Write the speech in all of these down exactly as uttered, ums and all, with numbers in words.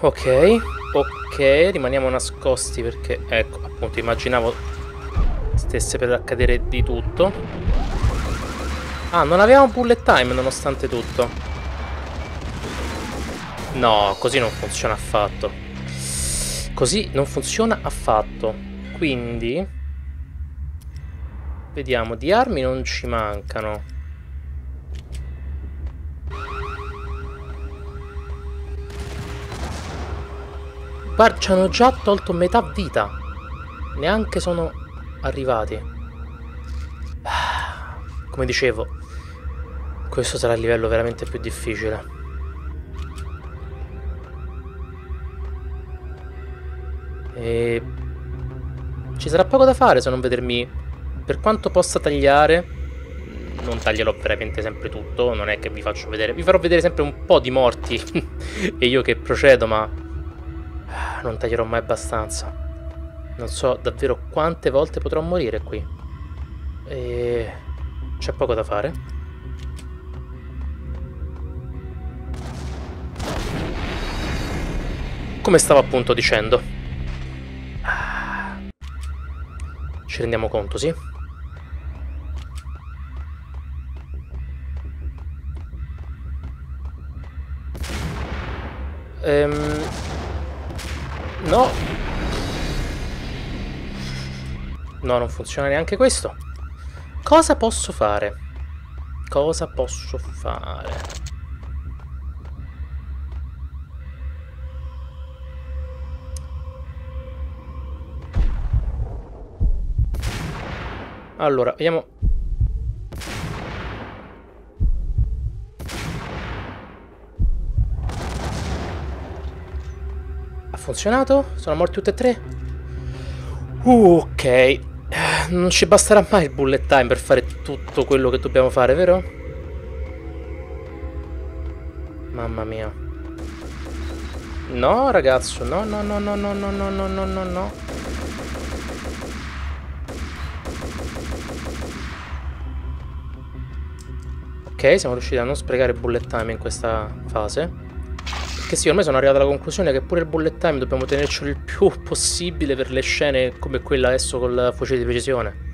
Ok, ok, rimaniamo nascosti perché, ecco, appunto, immaginavo stesse per accadere di tutto. Ah, non avevamo bullet time nonostante tutto. No, così non funziona affatto. Così non funziona affatto. Quindi vediamo, di armi non ci mancano. Guarda, ci hanno già tolto metà vita. Neanche sono arrivati. Come dicevo, questo sarà il livello veramente più difficile. E ci sarà poco da fare se non vedermi. Per quanto possa tagliare, non taglierò veramente sempre tutto. Non è che vi faccio vedere. Vi farò vedere sempre un po' di morti e io che procedo, ma non taglierò mai abbastanza. Non so davvero quante volte potrò morire qui. E c'è poco da fare. Come stavo appunto dicendo. Ci rendiamo conto, sì? Ehm... No. No, non funziona neanche questo. Cosa posso fare? Cosa posso fare? Allora, vediamo. Ha funzionato? Sono morti tutti e tre? Uh, ok. Non ci basterà mai il bullet time per fare tutto quello che dobbiamo fare, vero? Mamma mia. No, ragazzo, no, no, no, no, no, no, no, no, no, no, no. Ok, siamo riusciti a non sprecare bullet time in questa fase. Perché sì, ormai sono arrivato alla conclusione che pure il bullet time dobbiamo tenercelo il più possibile per le scene come quella adesso col fucile di precisione.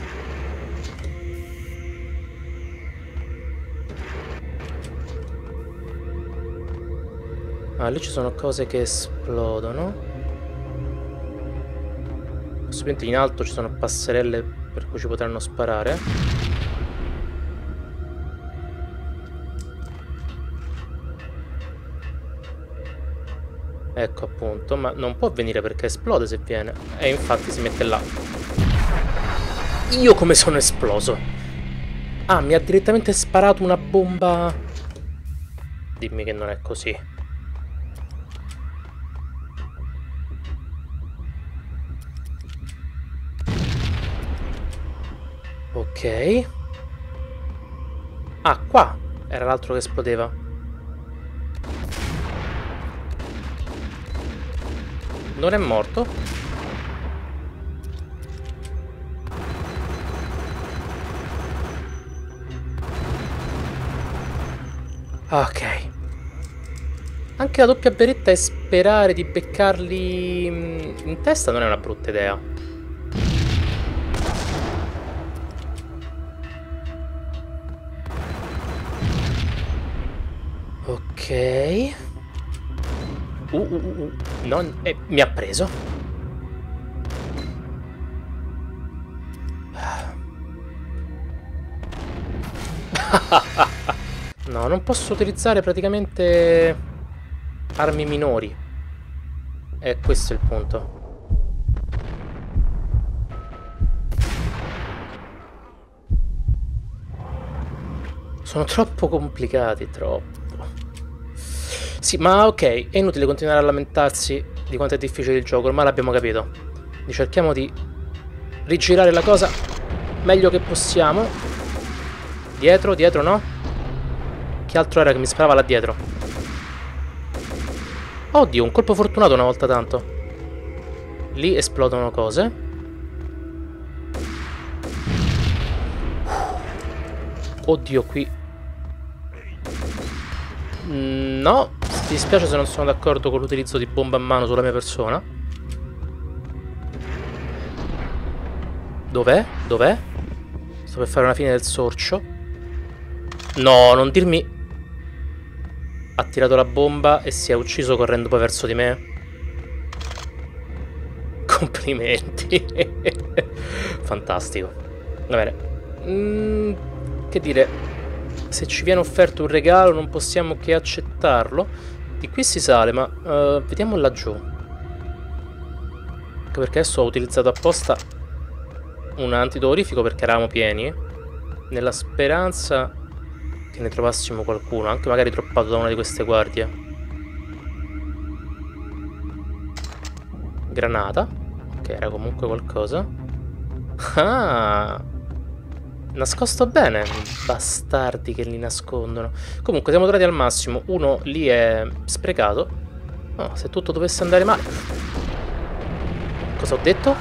Ah, lì ci sono cose che esplodono. Possibilmente in alto ci sono passerelle per cui ci potranno sparare. Ecco appunto, ma non può venire perché esplode se viene. E infatti si mette là. Io come sono esploso? Ah, mi ha direttamente sparato una bomba. Dimmi che non è così. Ok. Ah, qua era l'altro che esplodeva. Non è morto? Ok. Anche la doppia beretta e sperare di beccarli in testa non è una brutta idea. Ok. Uh, uh, uh, uh. Non... Eh, mi ha preso. No, non posso utilizzare praticamente armi minori. E questo è il punto. Sono troppo complicati, troppo. Sì, ma ok, è inutile continuare a lamentarsi di quanto è difficile il gioco, ormai l'abbiamo capito. Quindi cerchiamo di rigirare la cosa meglio che possiamo. Dietro, dietro, no? Che altro era che mi sparava là dietro? Oddio, un colpo fortunato una volta tanto. Lì esplodono cose. Oddio, qui... No, dispiace se non sono d'accordo con l'utilizzo di bomba a mano sulla mia persona. Dov'è? Dov'è? Sto per fare una fine del sorcio. No, non dirmi... Ha tirato la bomba e si è ucciso correndo poi verso di me. Complimenti. Fantastico. Va bene. Mm, che dire, se ci viene offerto un regalo non possiamo che accettarlo. Di qui si sale, ma uh, vediamo laggiù. Anche perché adesso ho utilizzato apposta un antidolorifico perché eravamo pieni, nella speranza che ne trovassimo qualcuno, anche magari droppato da una di queste guardie. Granata, che era comunque qualcosa. Ah, nascosto bene, bastardi che li nascondono. Comunque siamo tornati al massimo. Uno lì è sprecato. Oh, se tutto dovesse andare male. Cosa ho detto?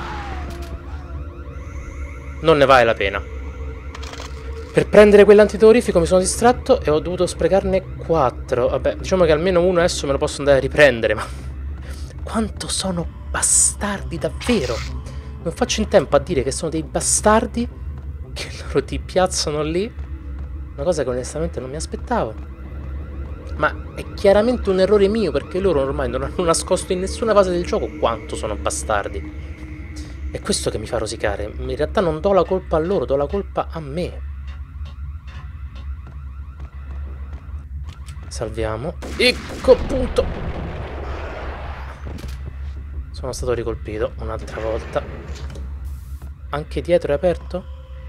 Non ne vale la pena. Per prendere quell'antidolorifico mi sono distratto e ho dovuto sprecarne quattro. Vabbè, diciamo che almeno uno adesso me lo posso andare a riprendere, ma... Quanto sono bastardi, davvero! Non faccio in tempo a dire che sono dei bastardi che loro ti piazzano lì. Una cosa che onestamente non mi aspettavo. Ma è chiaramente un errore mio, perché loro ormai non hanno nascosto in nessuna fase del gioco quanto sono bastardi. È questo che mi fa rosicare. In realtà non do la colpa a loro, do la colpa a me. Salviamo. Ecco appunto. Sono stato ricolpito un'altra volta. Anche dietro è aperto?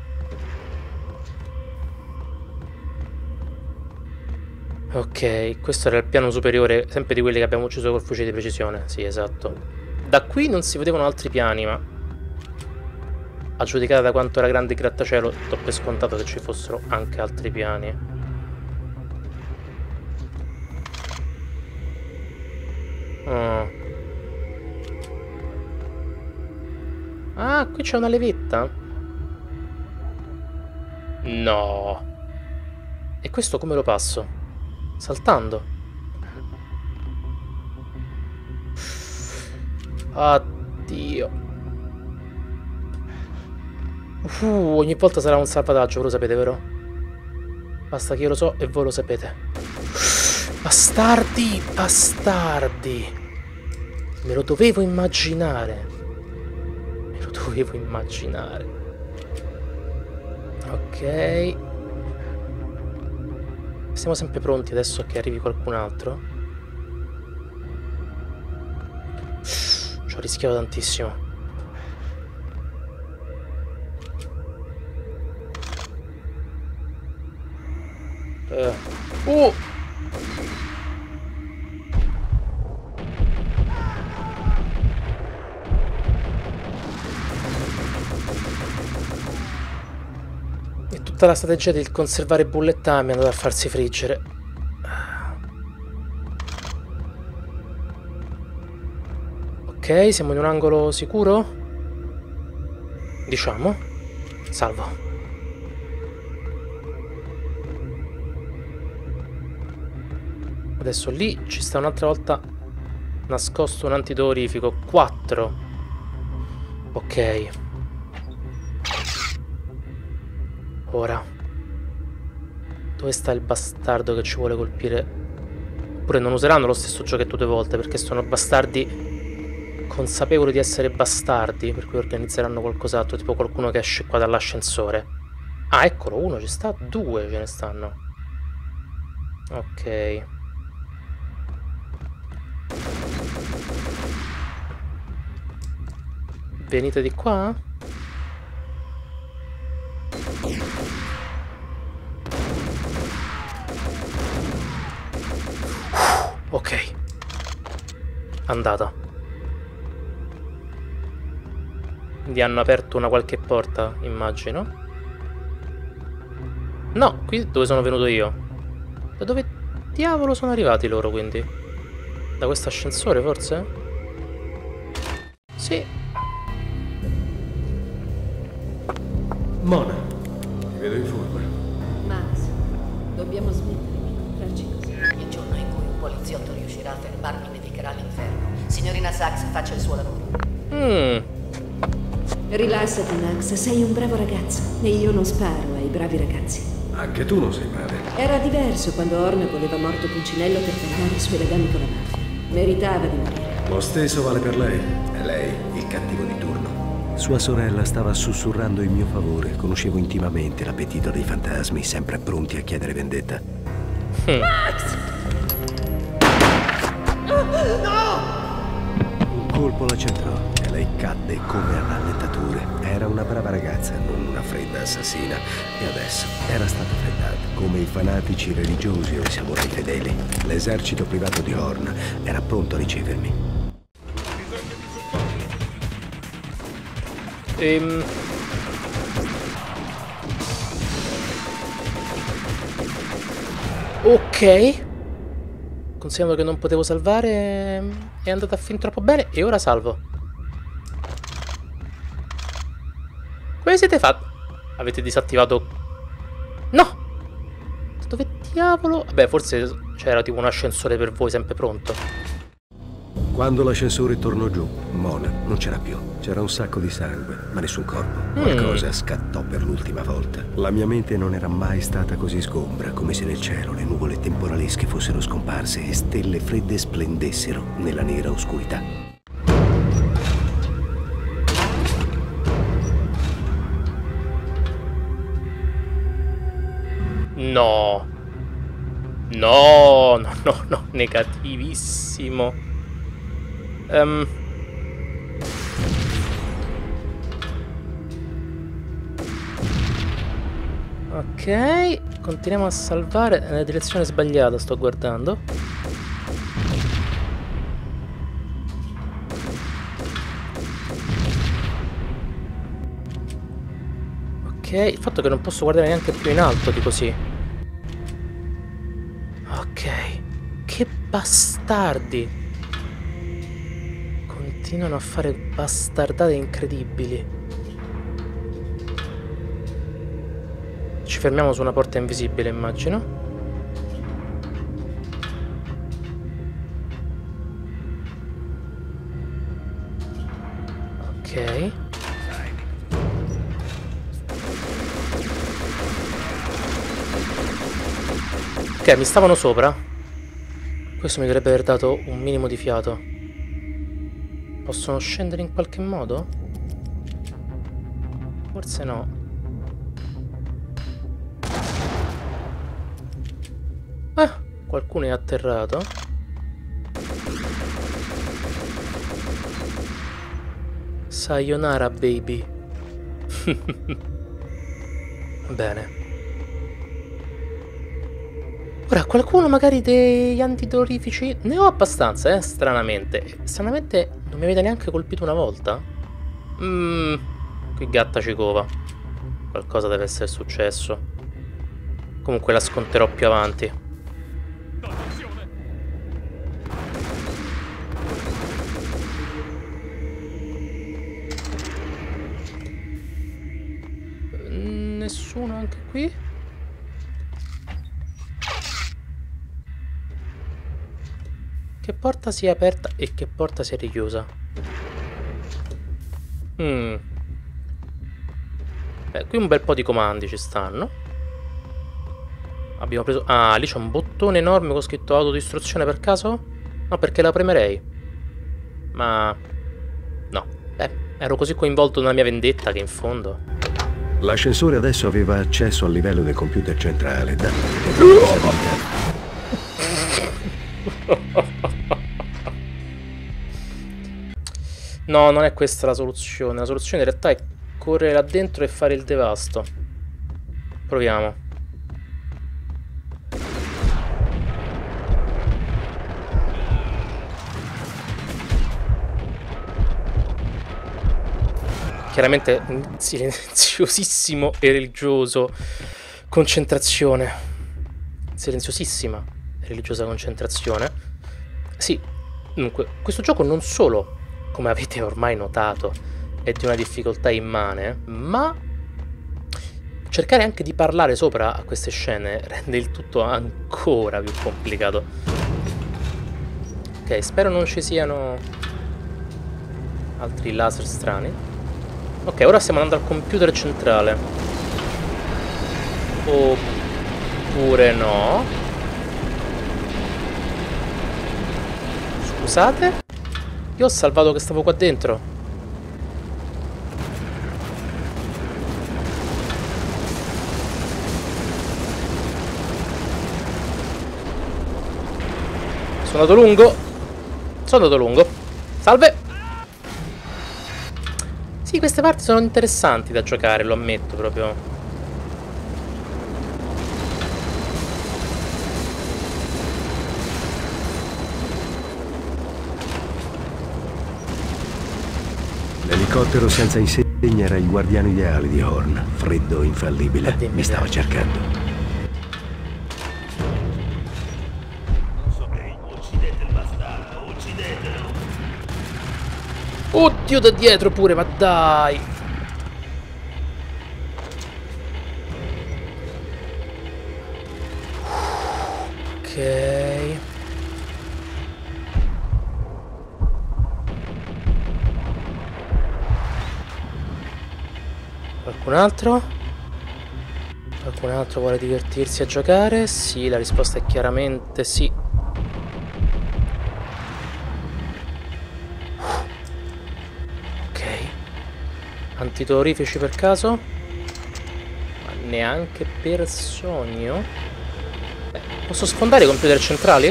Ok, questo era il piano superiore, sempre di quelli che abbiamo ucciso col fucile di precisione. Sì, esatto. Da qui non si vedevano altri piani, ma a giudicare da quanto era grande il grattacielo, do per scontato che ci fossero anche altri piani. Oh. Ah, qui c'è una levetta? No. E questo come lo passo? Saltando? Addio. Uh, ogni volta sarà un salvataggio, voi lo sapete, vero? Basta che io lo so e voi lo sapete. Bastardi, bastardi. Me lo dovevo immaginare. Me lo dovevo immaginare. Ok. Siamo sempre pronti adesso che arrivi qualcun altro. Ci ho rischiato tantissimo. Uh. uh. E tutta la strategia del conservare bullet mi è andata a farsi friggere. Ok, siamo in un angolo sicuro? Diciamo. Salvo. Adesso lì ci sta un'altra volta nascosto un antidolorifico. quattro. Ok. Ora. Dove sta il bastardo che ci vuole colpire? Oppure non useranno lo stesso giochetto due volte perché sono bastardi consapevoli di essere bastardi, per cui organizzeranno qualcos'altro, tipo qualcuno che esce qua dall'ascensore. Ah, eccolo, uno ci sta, due ce ne stanno. Ok. Venite di qua? Ok. Andata. Quindi hanno aperto una qualche porta, immagino. No, qui dove sono venuto io. Da dove diavolo sono arrivati loro, quindi? Da questo ascensore, forse? Sì. Mona, ti vedo in forma. Max, dobbiamo smettere di incontrarci così. Il giorno in cui un poliziotto riuscirà a fermarmi, mi dedicherà all'inferno. Signorina Sachs, faccia il suo lavoro. Mm. Rilassati, Max, sei un bravo ragazzo e io non sparo ai bravi ragazzi. Anche tu non sei male. Era diverso quando Horn voleva morto Pulcinello per tagliare i suoi legami con la mafia. Meritava di morire. Lo stesso vale per lei. È lei il cattivo di turno. Sua sorella stava sussurrando in mio favore. Conoscevo intimamente l'appetito dei fantasmi, sempre pronti a chiedere vendetta. Max! Un colpo la centrò e lei cadde come a rallettature. Era una brava ragazza, non una fredda assassina. E adesso era stata freddata, come i fanatici religiosi o i samurai fedeli. L'esercito privato di Horn era pronto a ricevermi. Ehm... Ok. Considerando che non potevo salvare, è andata fin troppo bene e ora salvo. Come siete fatti? Avete disattivato... No! Dove diavolo? Vabbè, forse c'era tipo un ascensore per voi sempre pronto. Quando l'ascensore tornò giù, Mona non c'era più. C'era un sacco di sangue, ma nessun corpo. Qualcosa mm. scattò per l'ultima volta. La mia mente non era mai stata così sgombra, come se nel cielo le nuvole temporalesche fossero scomparse e stelle fredde splendessero nella nera oscurità. No. No, no, no, no, negativissimo. Um. Ok, continuiamo a salvare nella direzione sbagliata, sto guardando. Ok, il fatto che non posso guardare neanche più in alto di così. Ok, che bastardi. Continuano a fare bastardate incredibili. Ci fermiamo su una porta invisibile, immagino. Ok. Ok, mi stavano sopra. Questo mi dovrebbe aver dato un minimo di fiato. Possono scendere in qualche modo? Forse no. Ah, qualcuno è atterrato. Sayonara, baby. Bene. Ora, qualcuno magari degli antidolorifici? Ne ho abbastanza, eh, stranamente. Stranamente non mi avete neanche colpito una volta? Mmm, qui gatta ci cova. Qualcosa deve essere successo. Comunque la sconterò più avanti. Nessuno anche qui? Che porta si è aperta e che porta si è richiusa? Mm. Beh, qui un bel po' di comandi ci stanno. Abbiamo preso... Ah, lì c'è un bottone enorme con scritto autodistruzione per caso? No, perché la premerei. Ma... no. Beh, ero così coinvolto nella mia vendetta che in fondo... L'ascensore adesso aveva accesso al livello del computer centrale. Da... No, non è questa la soluzione. La soluzione in realtà è correre là dentro e fare il devasto. Proviamo. Chiaramente silenziosissimo e religioso. Concentrazione. Silenziosissima e religiosa concentrazione. Sì, dunque, questo gioco non solo, come avete ormai notato, è di una difficoltà immane, ma cercare anche di parlare sopra a queste scene rende il tutto ancora più complicato. Ok, spero non ci siano altri laser strani. Ok, ora stiamo andando al computer centrale. Oppure no. Scusate? Io ho salvato che stavo qua dentro. Sono andato lungo. Sono andato lungo. Salve. Sì, queste parti sono interessanti da giocare, lo ammetto proprio. L'elicottero senza insegna era il guardiano ideale di Horn. Freddo, infallibile. Mi stava cercando. Oddio, da dietro pure, ma dai. Ok. Qualcun altro? Qualcun altro vuole divertirsi a giocare? Sì, la risposta è chiaramente sì. Antidolorifici per caso? Ma neanche per sogno? Beh, posso sfondare i computer centrali?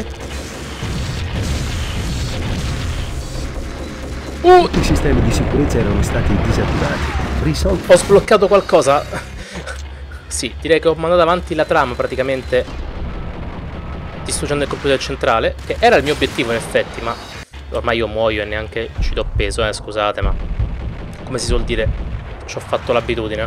Uh! Tutti i sistemi di sicurezza erano stati disattivati. Risolti. Ho sbloccato qualcosa. Sì, direi che ho mandato avanti la trama praticamente distruggendo il computer centrale, che era il mio obiettivo in effetti, ma ormai io muoio e neanche ci do peso, eh, scusate, ma come si suol dire, ci ho fatto l'abitudine.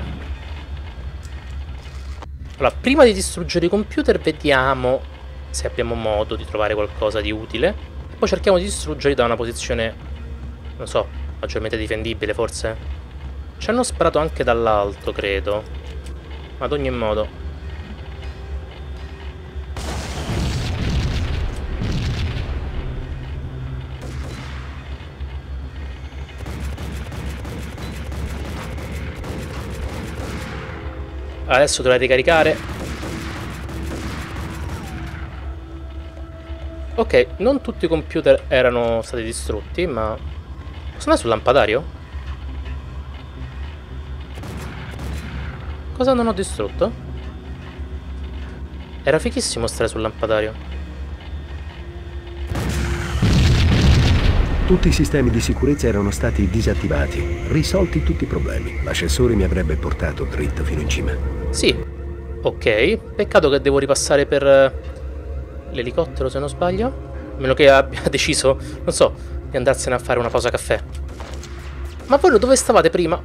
Allora, prima di distruggere i computer vediamo se abbiamo modo di trovare qualcosa di utile. E poi cerchiamo di distruggerli da una posizione, non so, maggiormente difendibile forse. Ci hanno sparato anche dall'alto, credo. Ma ad ogni modo adesso dovrei ricaricare. Ok, non tutti i computer erano stati distrutti, ma posso andare sul lampadario? Cosa non ho distrutto? Era fighissimo stare sul lampadario. Tutti i sistemi di sicurezza erano stati disattivati. Risolti tutti i problemi. L'ascensore mi avrebbe portato dritto fino in cima. Sì, ok. Peccato che devo ripassare per l'elicottero, se non sbaglio. A meno che abbia deciso, non so, di andarsene a fare una pausa caffè. Ma voi dove stavate prima?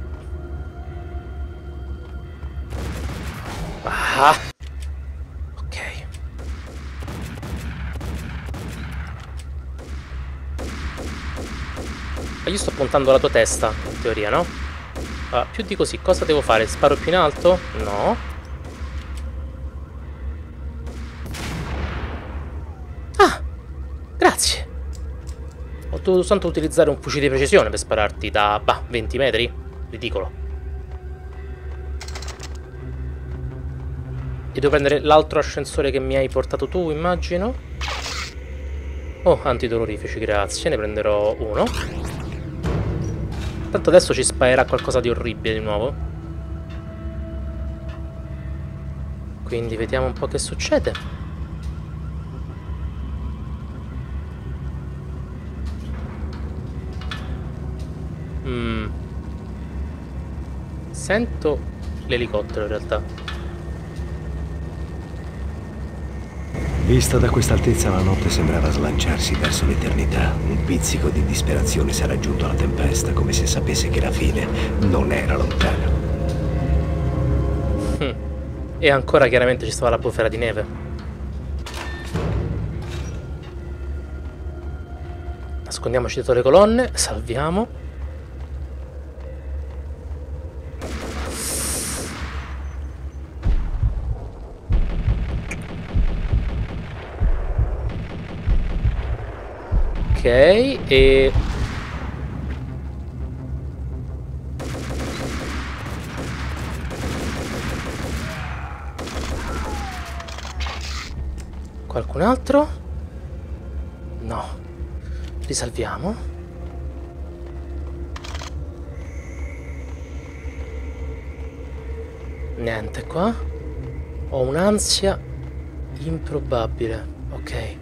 Ah! Ok. Ma io sto puntando alla tua testa, in teoria, no? Ah, più di così, cosa devo fare? Sparo più in alto? No. Ah! Grazie! Ho dovuto soltanto utilizzare un fucile di precisione per spararti da, bah, venti metri? Ridicolo. E devo prendere l'altro ascensore che mi hai portato tu, immagino? Oh, antidolorifici, grazie, ne prenderò uno. Tanto adesso ci sparerà qualcosa di orribile di nuovo. Quindi vediamo un po' che succede. Mm. Sento l'elicottero in realtà. Vista da quest'altezza la notte sembrava slanciarsi verso l'eternità. Un pizzico di disperazione s'era aggiunto alla tempesta, come se sapesse che la fine non era lontana. Hm. E ancora chiaramente ci stava la bufera di neve. Nascondiamoci dietro le colonne, salviamo. e... Qualcun altro? No. Risalviamo. Niente qua. Ho un'ansia improbabile. Ok.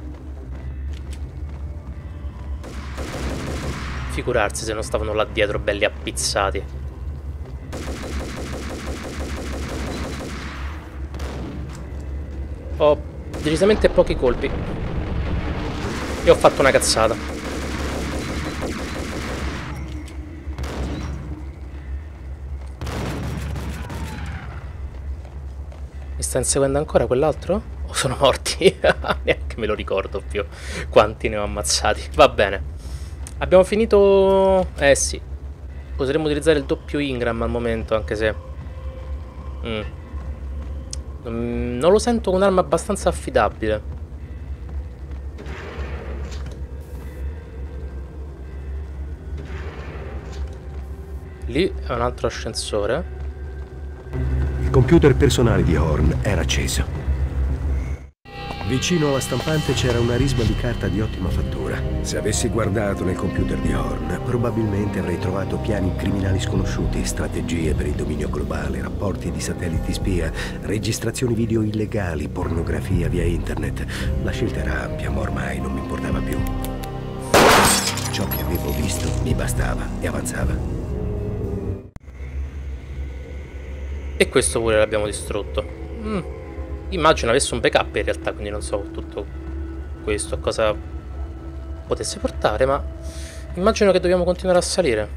Figurarsi se non stavano là dietro belli appizzati. Ho decisamente pochi colpi e ho fatto una cazzata. Mi sta inseguendo ancora quell'altro? O sono morti? Neanche me lo ricordo più quanti ne ho ammazzati. Va bene. Abbiamo finito... Eh sì. Potremmo utilizzare il doppio Ingram al momento, anche se... Mm. Non lo sento un'arma abbastanza affidabile. Lì è un altro ascensore. Il computer personale di Horn era acceso. Vicino alla stampante c'era una risma di carta di ottima fattura. Se avessi guardato nel computer di Horn, probabilmente avrei trovato piani criminali sconosciuti, strategie per il dominio globale, rapporti di satelliti spia, registrazioni video illegali, pornografia via internet. La scelta era ampia, ma ormai non mi importava più. Ciò che avevo visto mi bastava e avanzava. E questo pure l'abbiamo distrutto. Mm. Immagino avesse un backup in realtà, quindi non so tutto questo a cosa potesse portare, ma immagino che dobbiamo continuare a salire.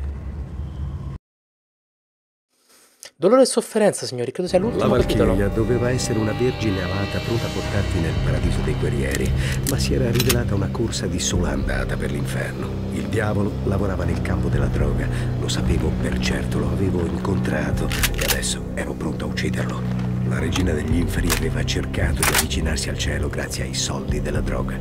Dolore e sofferenza, signori, credo sia l'ultimo capitolo. La Valchiria doveva essere una vergine amata pronta a portarti nel paradiso dei guerrieri, ma si era rivelata una corsa di sola andata per l'inferno. Il diavolo lavorava nel campo della droga, lo sapevo per certo, lo avevo incontrato e adesso ero pronto a ucciderlo. La regina degli inferi aveva cercato di avvicinarsi al cielo grazie ai soldi della droga.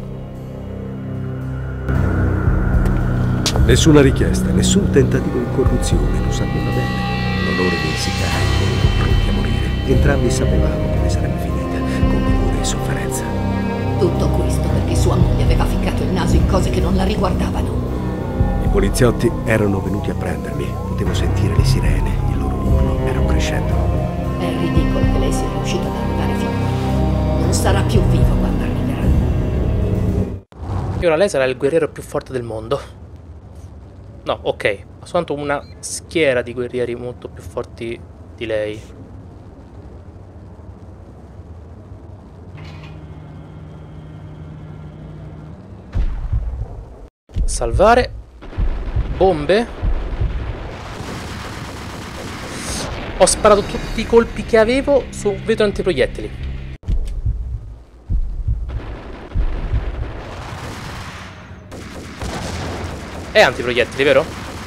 Nessuna richiesta, nessun tentativo di corruzione, lo sapeva bene. L'onore dei sicari, erano pronti a morire. Entrambi sapevamo come sarebbe finita, con dolore e sofferenza. Tutto questo perché sua moglie aveva ficcato il naso in cose che non la riguardavano. I poliziotti erano venuti a prendermi, potevo sentire le sirene, il loro urlo era un crescendo. È ridicolo che lei sia riuscita ad arrivare fino a qui. Non sarà più vivo quando arriverà. E ora lei sarà il guerriero più forte del mondo. No, ok. Ha soltanto una schiera di guerrieri molto più forti di lei. Salvare. Bombe. Ho sparato tutti i colpi che avevo su vetro antiproiettili. È antiproiettili, vero?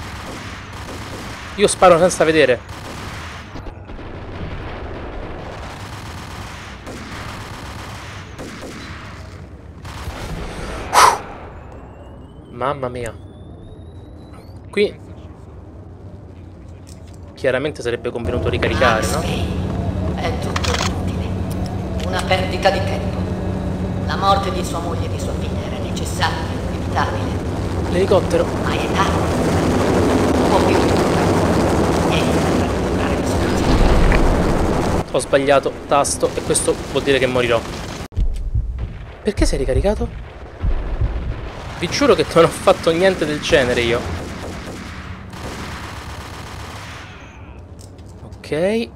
Io sparo senza vedere. Mamma mia. Qui chiaramente sarebbe convenuto ricaricare, no? È tutto inutile. Una perdita di tempo. La morte di sua moglie e di sua figlia era necessaria, inevitabile. L'elicottero. Ma è tardi. Non può più. Niente per recuperare la situazione. Ho sbagliato tasto e questo vuol dire che morirò. Perché sei ricaricato? Vi giuro che non ho fatto niente del genere io. Ok.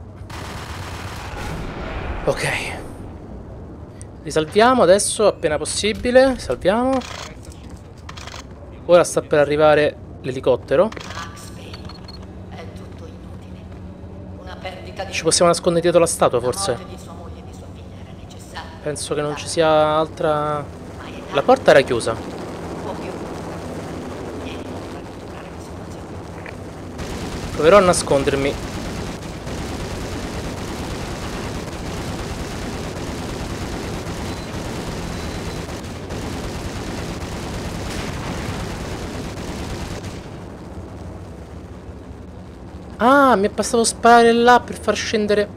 Ok. Risalviamo adesso appena possibile. Salviamo. Ora sta per arrivare l'elicottero. È tutto inutile. Una perdita di Ci possiamo nascondere dietro la statua forse. La morte di sua moglie e di sua figlia era necessaria. Penso che non ci sia altra. La porta era chiusa. Non può più. Niente per recuperare la situazione. Proverò a nascondermi. Ah, mi è bastato sparare là per far scendere.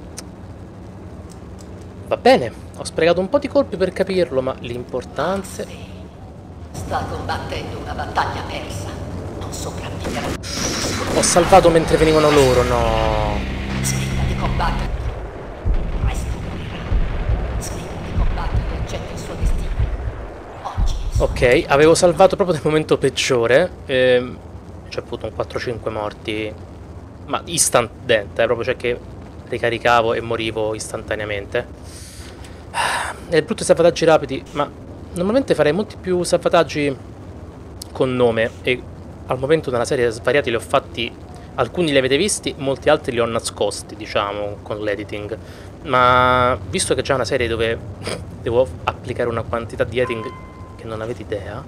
Va bene, ho sprecato un po' di colpi per capirlo, ma l'importante... Sta combattendo una battaglia persa. Non sopravviverà. Ho salvato mentre venivano loro, no. Smetta di combattere. Presto morirà. Smetta di combattere e accetta il suo destino. Oggi. Ok, avevo salvato proprio nel momento peggiore. Ehm, c'è avuto un quattro cinque morti. Ma instant death, eh, proprio, cioè che ricaricavo e morivo istantaneamente. E brutti salvataggi rapidi, ma normalmente farei molti più salvataggi con nome e al momento nella serie svariati li ho fatti, alcuni li avete visti, molti altri li ho nascosti, diciamo, con l'editing. Ma visto che c'è una serie dove devo applicare una quantità di editing che non avete idea.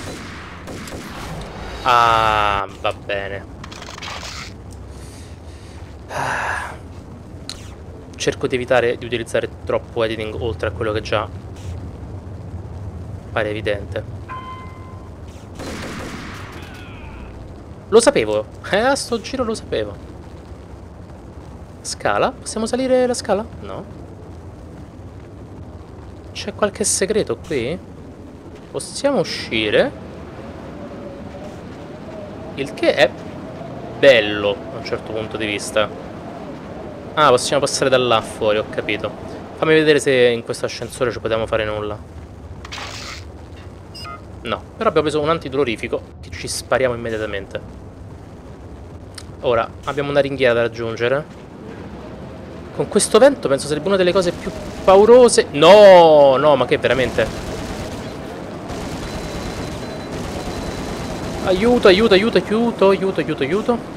Ah, va bene. Cerco di evitare di utilizzare troppo editing oltre a quello che già pare evidente. Lo sapevo, eh, a sto giro lo sapevo. Scala? Possiamo salire la scala? No. C'è qualche segreto qui? Possiamo uscire? Il che è bello da un certo punto di vista. Ah, possiamo passare da là fuori, ho capito. Fammi vedere se in questo ascensore ci potevamo fare nulla. No, però abbiamo preso un antidolorifico che ci spariamo immediatamente. Ora, abbiamo una ringhiera da raggiungere. Con questo vento penso sarebbe una delle cose più paurose. No, no, ma che veramente? Aiuto, aiuto, aiuto, aiuto, aiuto, aiuto, aiuto.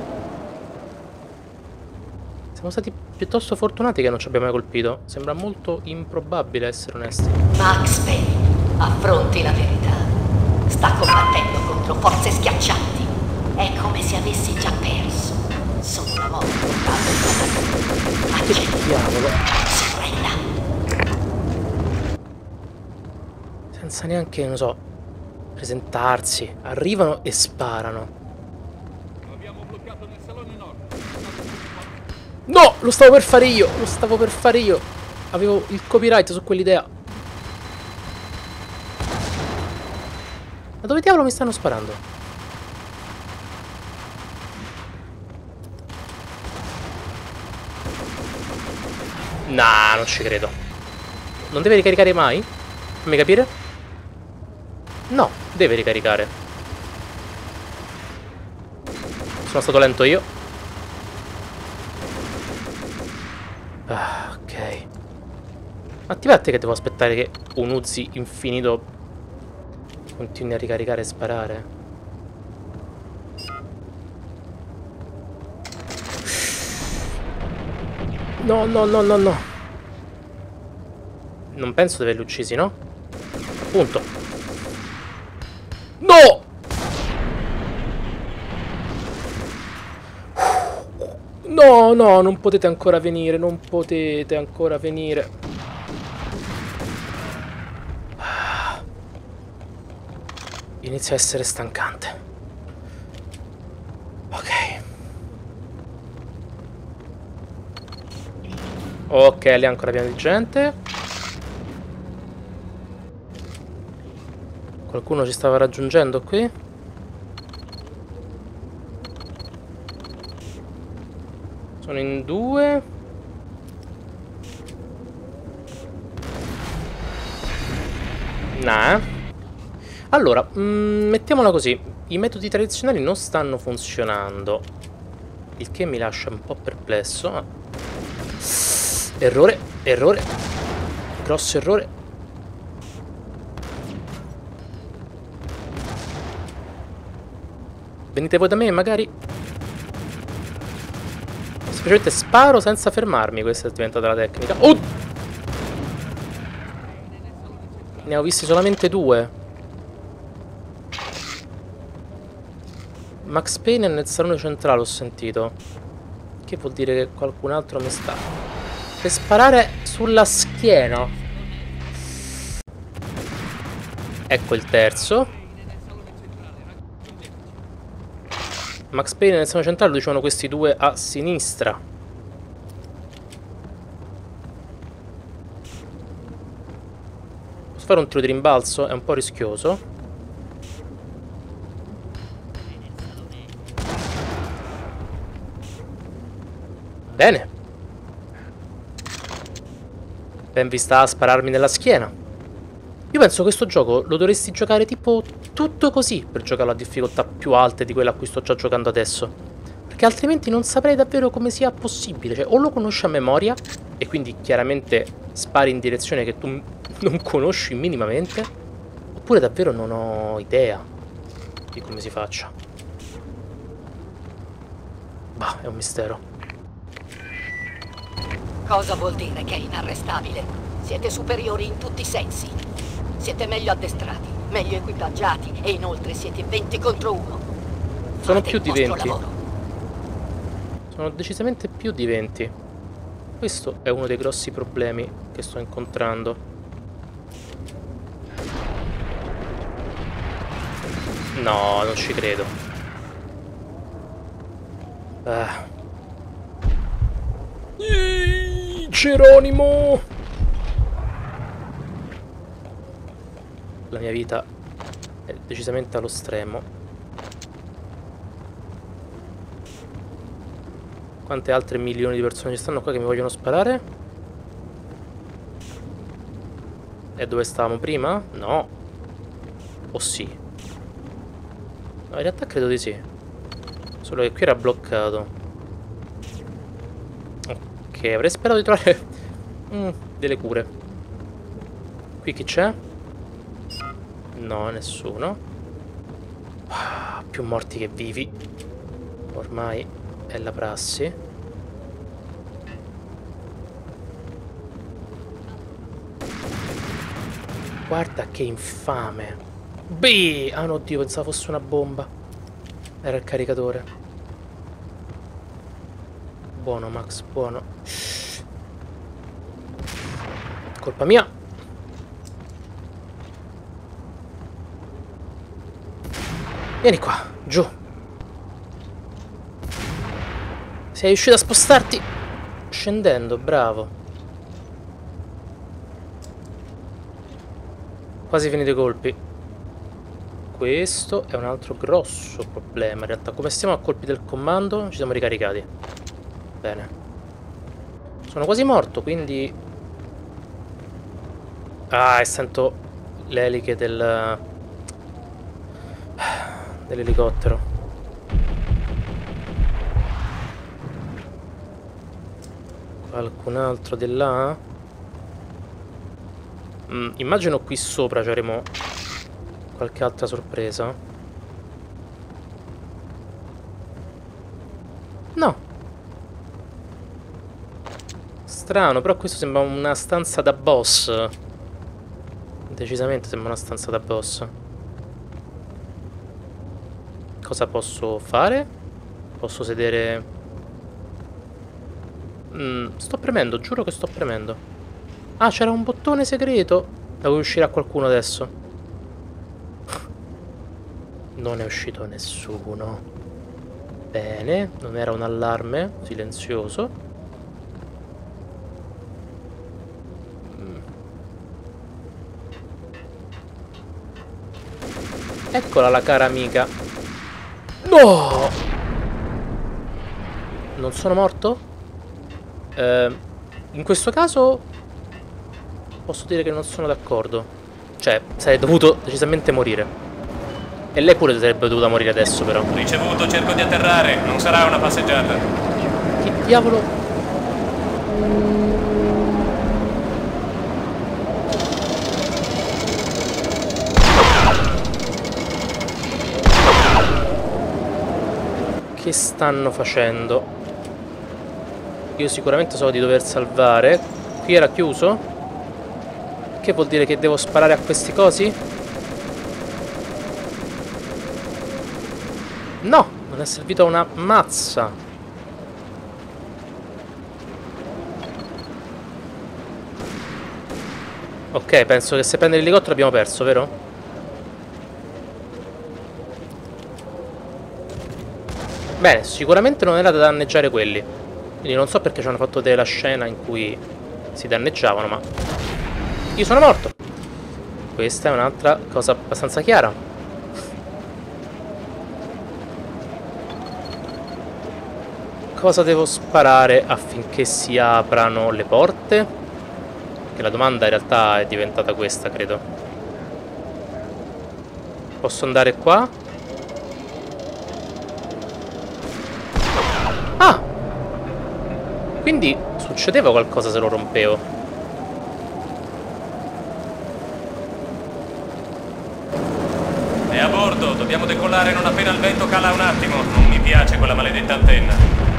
Siamo stati piuttosto fortunati che non ci abbiamo mai colpito. Sembra molto improbabile, essere onesti. Max Payne, affronti la verità. Sta combattendo contro forze schiaccianti. È come se avessi già perso. Solo una volta combattuto. Ma che diavolo? Sorrenda. Senza neanche, non so, presentarsi. Arrivano e sparano. No, lo stavo per fare io, lo stavo per fare io. Avevo il copyright su quell'idea. Ma dove diavolo mi stanno sparando? Nah, non ci credo. Non deve ricaricare mai? Fammi capire? No, deve ricaricare. Sono stato lento io. Ah, ok. Attivate che devo aspettare che un Uzi infinito continui a ricaricare e sparare. No, no, no, no, no. Non penso di averli uccisi, no? Appunto. No! No, no, non potete ancora venire, non potete ancora venire. Inizia a essere stancante. Ok. Ok, lì è ancora pieno di gente. Qualcuno ci stava raggiungendo qui? Sono in due. Nah. Allora, mm, mettiamola così. I metodi tradizionali non stanno funzionando, il che mi lascia un po' perplesso. Ah. Errore, errore. Grosso errore. Venite voi da me, magari. Semplicemente sparo senza fermarmi. Questa è diventata la tecnica. Oh! Ne ho visti solamente due. Max Payne è nel salone centrale, ho sentito. Che vuol dire che qualcun altro mi sta per sparare sulla schiena. Ecco il terzo. Max Payne nel salone centrale lo dicevano questi due a sinistra. Posso fare un tiro di rimbalzo? È un po' rischioso. Bene. Ben vista a spararmi nella schiena. Io penso che questo gioco lo dovresti giocare tipo tutto così per giocarlo a difficoltà più alte di quella a cui sto già giocando adesso. Perché altrimenti non saprei davvero come sia possibile. Cioè, o lo conosci a memoria e quindi chiaramente spari in direzione che tu non conosci minimamente, oppure davvero non ho idea di come si faccia. Bah, è un mistero. Cosa vuol dire che è inarrestabile? Siete superiori in tutti i sensi. Siete meglio addestrati, meglio equipaggiati e inoltre siete venti contro uno. Sono Fate più il di vostro venti. lavoro. Sono decisamente più di venti. Questo è uno dei grossi problemi che sto incontrando. No, non ci credo. Ah. Ehi, Geronimo! La mia vita è decisamente allo stremo. Quante altre milioni di persone ci stanno qua che mi vogliono sparare? E dove stavamo prima? No. O sì? No, in realtà credo di sì. Solo che qui era bloccato. Ok, avrei sperato di trovare mm, delle cure. Qui chi c'è? No, nessuno. Ah, più morti che vivi. Ormai è la prassi. Guarda che infame. Beh! Ah no, oddio, pensavo fosse una bomba. Era il caricatore. Buono, Max, buono. Colpa mia. Vieni qua, giù. Sei riuscito a spostarti scendendo, bravo. Quasi finito i colpi. Questo è un altro grosso problema in realtà. Come stiamo a colpi del comando? Ci siamo ricaricati. Bene. Sono quasi morto, quindi... Ah, e sento le eliche del... dell'elicottero. Qualcun altro di là? Mm, immagino qui sopra ci avremo qualche altra sorpresa. No. Strano, però questo sembra una stanza da boss. Decisamente sembra una stanza da boss. Cosa posso fare? Posso sedere... Mm, sto premendo, giuro che sto premendo. Ah, c'era un bottone segreto. Devo uscire a qualcuno adesso. Non è uscito nessuno. Bene, non era un allarme silenzioso. Mm. Eccola la cara amica. No! Non sono morto? Eh, in questo caso posso dire che non sono d'accordo. Cioè, sarei dovuto decisamente morire. E lei pure sarebbe dovuta morire adesso, però. Ricevuto, cerco di atterrare. Non sarà una passeggiata. Che diavolo? Che stanno facendo? Io sicuramente so di dover salvare. Qui era chiuso? Che vuol dire che devo sparare a questi cosi? No, non è servito a una mazza. Ok, penso che se prende l'elicottero abbiamo perso, vero? Bene, sicuramente non era da danneggiare quelli. Quindi non so perché ci hanno fatto vedere la scena in cui si danneggiavano, ma... io sono morto! Questa è un'altra cosa abbastanza chiara. Cosa devo sparare affinché si aprano le porte? Che la domanda in realtà è diventata questa, credo. Posso andare qua? Ah! Quindi succedeva qualcosa se lo rompevo. È a bordo, dobbiamo decollare non appena il vento cala un attimo. Non mi piace quella maledetta antenna.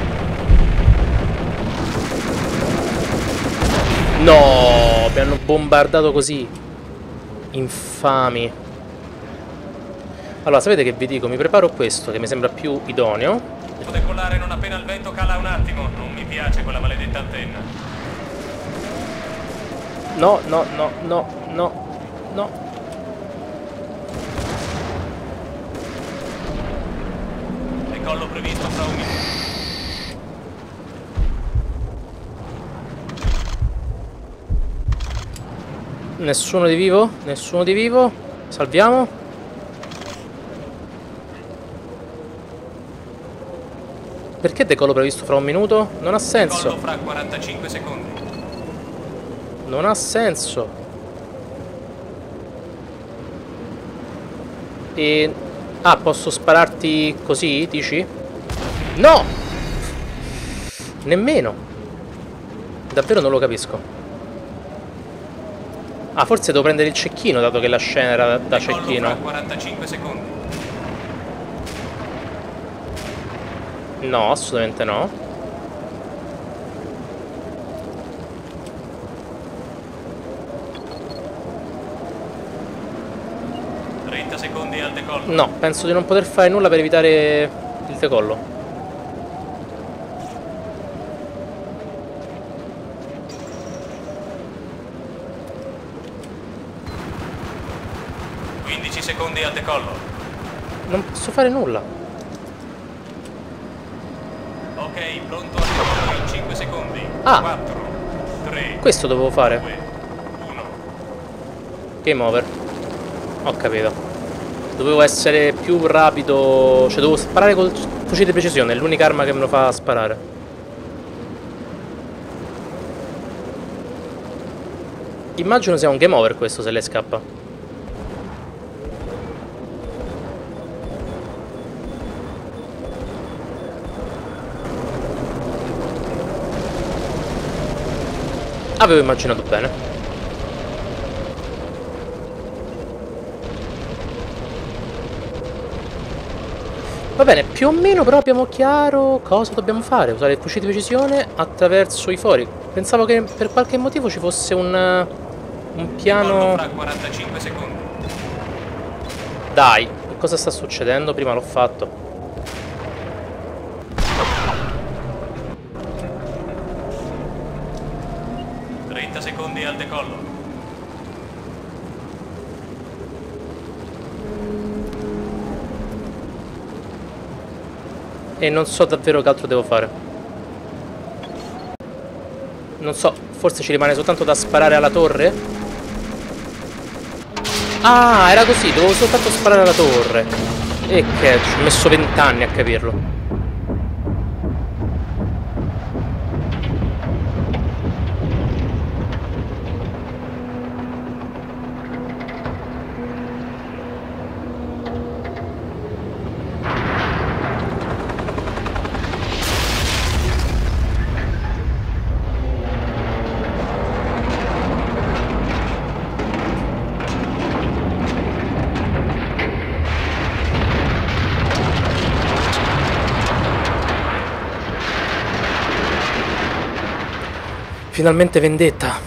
No, mi hanno bombardato così. Infami. Allora, sapete che vi dico? Mi preparo questo, che mi sembra più idoneo. Devo decollare non appena il vento cala un attimo. Non mi piace quella maledetta antenna. No, no, no, no, no, no. Decollo previsto fra un minuto. Nessuno di vivo? Nessuno di vivo? Salviamo. Perché decollo previsto fra un minuto? Non ha senso. Decollo fra quarantacinque secondi. Non ha senso. E... ah, posso spararti così, dici? No! Nemmeno. Davvero non lo capisco. Ah, forse devo prendere il cecchino, dato che la scena era da Decollo cecchino. fra quarantacinque secondi. No, assolutamente no. trenta secondi al decollo. No, penso di non poter fare nulla per evitare il decollo. quindici secondi al decollo. Non posso fare nulla. Ok, pronto al decollo in cinque secondi. Ah. quattro, tre, Questo dovevo fare. due, uno. Game over. Ho capito. Dovevo essere più rapido. Cioè dovevo sparare col fucile di precisione. È l'unica arma che me lo fa sparare. Immagino sia un game over questo, se lei scappa. Avevo immaginato bene. Va bene, più o meno però abbiamo chiaro cosa dobbiamo fare. Usare il fucile di precisione attraverso i fori. Pensavo che per qualche motivo ci fosse un, un piano... Fra quarantacinque secondi. Dai, che cosa sta succedendo? Prima l'ho fatto. trenta secondi al decollo. E non so davvero che altro devo fare. Non so, forse ci rimane soltanto da sparare alla torre? Ah, era così, dovevo soltanto sparare alla torre. E che ci ho messo vent'anni a capirlo. Finalmente vendetta.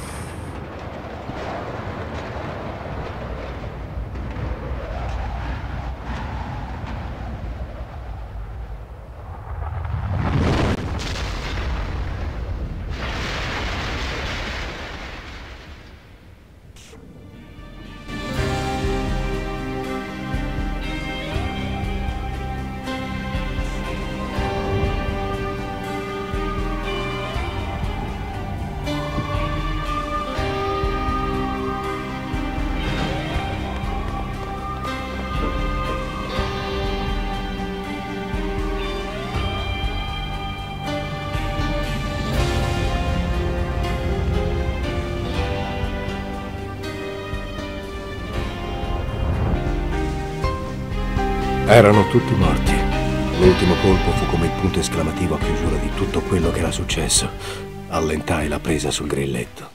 Erano tutti morti. L'ultimo colpo fu come il punto esclamativo a chiusura di tutto quello che era successo. Allentai la presa sul grilletto.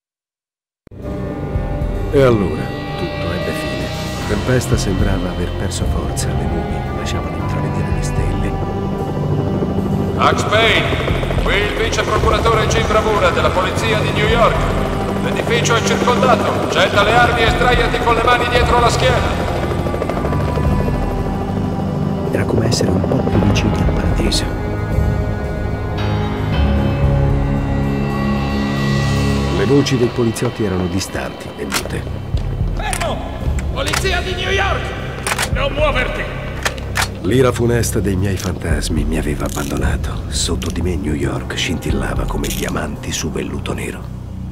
E allora tutto ebbe fine. Tempesta sembrava aver perso forza, le nubi lasciavano intravedere le stelle. Max Payne, qui il vice procuratore Jim Bravura della polizia di New York. L'edificio è circondato. Getta le armi e sdraiati con le mani dietro la schiena. Era come essere un po' più vicini al paradiso. Le voci dei poliziotti erano distanti e mute. Fermo! Polizia di New York! Non muoverti! L'ira funesta dei miei fantasmi mi aveva abbandonato. Sotto di me New York scintillava come diamanti su velluto nero.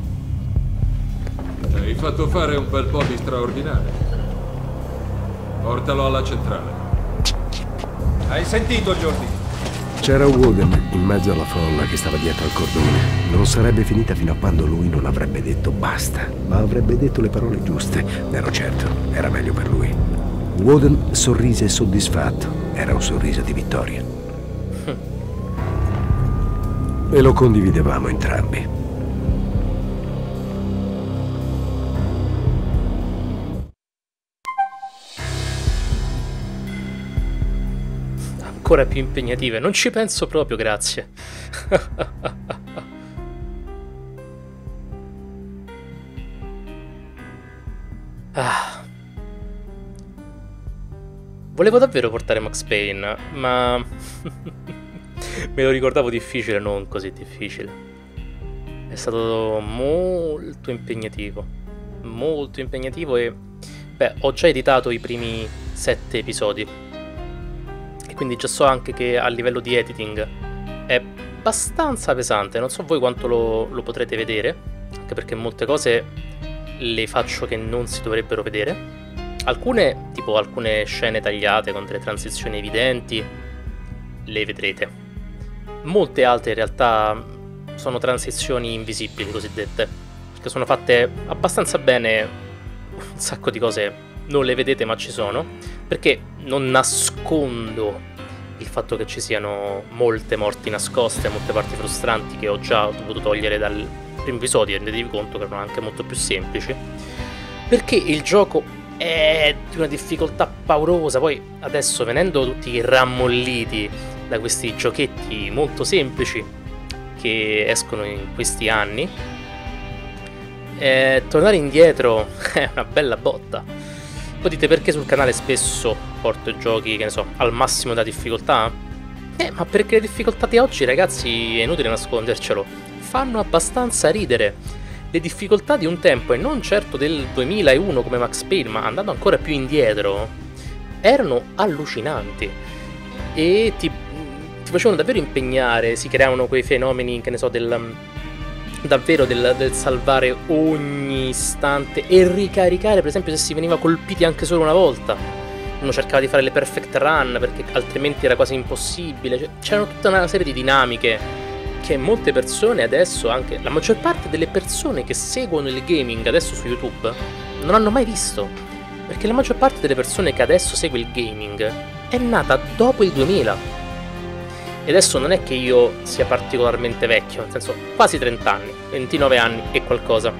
Hai fatto fare un bel po' di straordinario. Portalo alla centrale. Hai sentito, Jordi? C'era Woden in mezzo alla folla che stava dietro al cordone. Non sarebbe finita fino a quando lui non avrebbe detto basta, ma avrebbe detto le parole giuste. Ne ero certo, era meglio per lui. Woden sorrise soddisfatto. Era un sorriso di vittoria. E lo condividevamo entrambi. Ancora più impegnative, non ci penso proprio, grazie. Ah. Volevo davvero portare Max Payne, ma me lo ricordavo difficile, non così difficile. È stato molto impegnativo, molto impegnativo e beh, ho già editato i primi sette episodi. Quindi già so anche che a livello di editing è abbastanza pesante, non so voi quanto lo, lo potrete vedere, anche perché molte cose le faccio che non si dovrebbero vedere. Alcune, tipo alcune scene tagliate con delle transizioni evidenti, le vedrete. Molte altre in realtà sono transizioni invisibili cosiddette, perché sono fatte abbastanza bene, un sacco di cose non le vedete ma ci sono, perché non nascondo il fatto che ci siano molte morti nascoste, molte parti frustranti che ho già dovuto togliere dal primo episodio, e rendetevi conto che erano anche molto più semplici, perché il gioco è di una difficoltà paurosa. Poi adesso, venendo tutti rammolliti da questi giochetti molto semplici che escono in questi anni, eh, tornare indietro è una bella botta. Poi dite perché sul canale spesso porto i giochi, che ne so, al massimo della difficoltà? Eh, ma perché le difficoltà di oggi, ragazzi, è inutile nascondercelo, fanno abbastanza ridere. Le difficoltà di un tempo, e non certo del duemilauno come Max Payne, ma andando ancora più indietro, erano allucinanti. E ti, ti facevano davvero impegnare, si creavano quei fenomeni, che ne so, del... davvero del, del salvare ogni istante e ricaricare, per esempio, se si veniva colpiti anche solo una volta. Uno cercava di fare le perfect run perché altrimenti era quasi impossibile. C'erano tutta una serie di dinamiche che molte persone adesso, anche la maggior parte delle persone che seguono il gaming adesso su YouTube, non hanno mai visto, perché la maggior parte delle persone che adesso segue il gaming è nata dopo il duemila. E adesso non è che io sia particolarmente vecchio, nel senso quasi trenta anni, ventinove anni e qualcosa,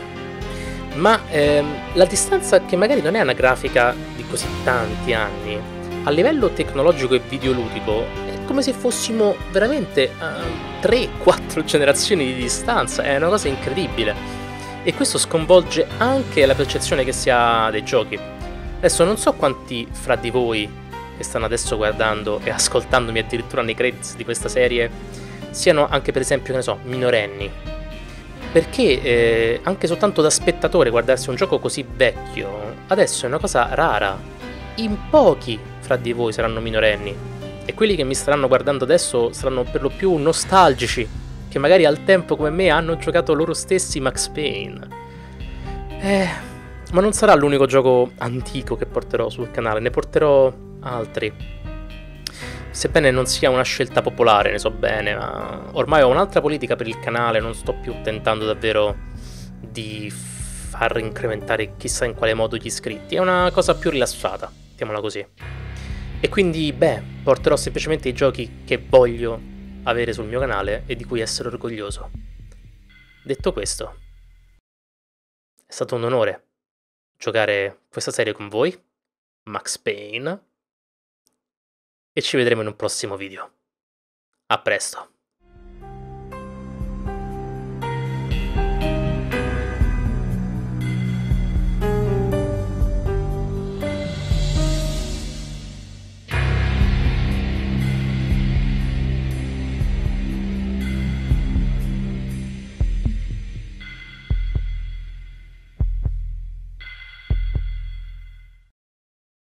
ma ehm, la distanza, che magari non è anagrafica di così tanti anni, a livello tecnologico e videoludico è come se fossimo veramente a tre quattro generazioni di distanza. È una cosa incredibile, e questo sconvolge anche la percezione che si ha dei giochi. Adesso non so quanti fra di voi che stanno adesso guardando e ascoltandomi addirittura nei credits di questa serie siano anche, per esempio, che ne so, minorenni, perché eh, anche soltanto da spettatore guardarsi un gioco così vecchio adesso è una cosa rara. In pochi fra di voi saranno minorenni, e quelli che mi staranno guardando adesso saranno per lo più nostalgici, che magari al tempo come me hanno giocato loro stessi Max Payne. Eh, ma non sarà l'unico gioco antico che porterò sul canale, ne porterò altri. Sebbene non sia una scelta popolare, ne so bene, ma ormai ho un'altra politica per il canale, non sto più tentando davvero di far incrementare chissà in quale modo gli iscritti, è una cosa più rilassata, mettiamola così. E quindi, beh, porterò semplicemente i giochi che voglio avere sul mio canale e di cui essere orgoglioso. Detto questo, è stato un onore giocare questa serie con voi, Max Payne, e ci vedremo in un prossimo video. A presto.